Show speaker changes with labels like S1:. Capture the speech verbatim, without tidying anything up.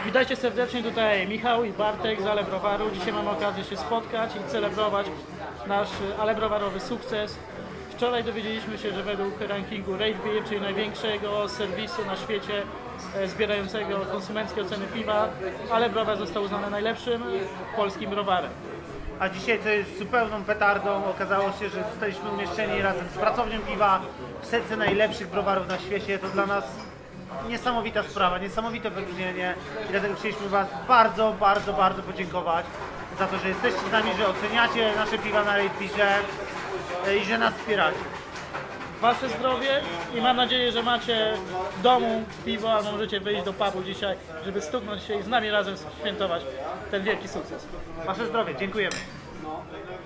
S1: Witajcie serdecznie, tutaj Michał i Bartek z Ale Browaru. Dzisiaj mamy okazję się spotkać i celebrować nasz Ale Browarowy sukces. Wczoraj dowiedzieliśmy się, że według rankingu Rate Beer, czyli największego serwisu na świecie zbierającego konsumenckie oceny piwa, Ale Browar został uznany najlepszym polskim browarem.
S2: A dzisiaj, co jest zupełną petardą, okazało się, że zostaliśmy umieszczeni razem z pracownią piwa w setce najlepszych browarów na świecie. To dla nas niesamowita sprawa, niesamowite wyróżnienie i dlatego chcieliśmy Was bardzo, bardzo, bardzo podziękować za to, że jesteście z nami, że oceniacie nasze piwa na Rate Beerze i że nas wspieracie.
S1: Wasze zdrowie i mam nadzieję, że macie w domu piwo, a możecie wyjść do pubu dzisiaj, żeby stuknąć się i z nami razem świętować ten wielki sukces.
S2: Wasze zdrowie, dziękujemy.